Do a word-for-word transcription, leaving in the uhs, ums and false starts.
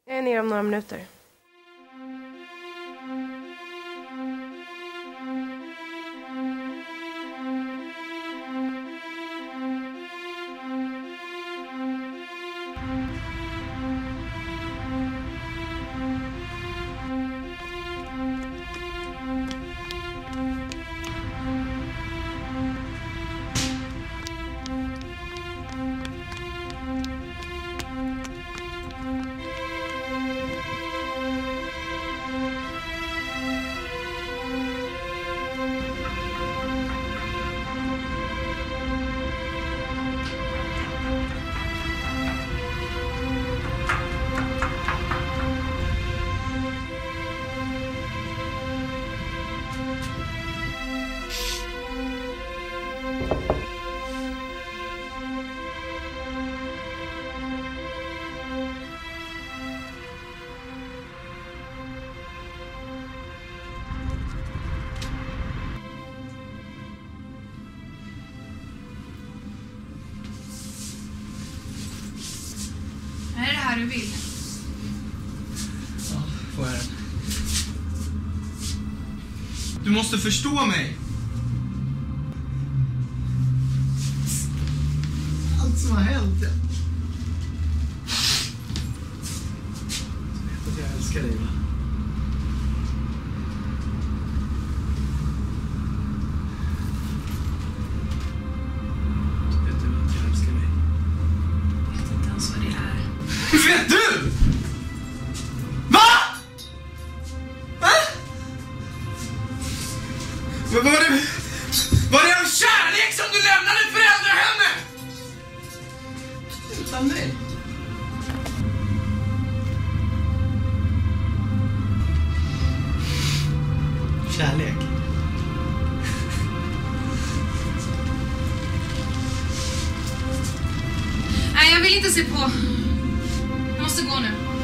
Jag är nere om några minuter. Är det här du vill? Ja, får jag den. Du måste förstå mig. Allt som har hänt. Jag vet att jag älskar dig, va? Vet du att jag älskar dig? Jag vet inte ens vad det är. Vet du? Va? Va? Men var det... Var det av kärlek som du lämnade föräldrahemmet? Utan mig? Kärlek? Nej, jag vill inte se på. Jag måste gå nu.